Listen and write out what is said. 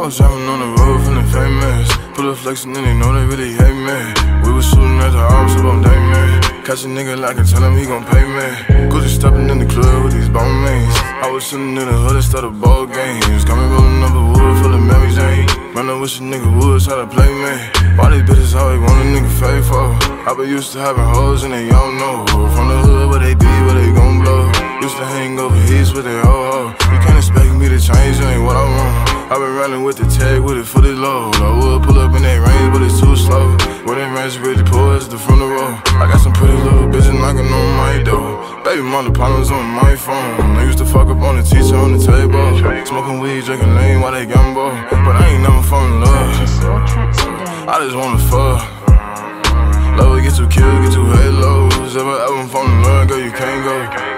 was driving on the road feeling famous. Pull up flexing and they know they really hate me. We was shooting at the arms up on day man. Catch a nigga like and tell him he gon' pay me. Gucci stepping in the club with these bone mates. I was sitting in the hood and started ball games. Got me rolling up a wood full of Mary Jane. Man, I wish a nigga would try to play me. All these bitches always want a nigga faithful. I been used to having hoes and they all know. From the hood where they be, where they gon' blow. Used to hang over heels with they ho-ho. You can't expect me to change, it ain't what I want. I been running with the tag with it fully low. I would pull up in that range, but it's too slow. When that range really pull us the front of the row. I got some pretty little bitches knocking on my door. Baby mama problems on my phone. I used to fuck up on the teacher on the table. Smoking weed, drinking lean while they gamble. But I ain't never fall in love. I just wanna fuck. Love it, get too killed, get too halos. Ever fall in love, girl, you can't go.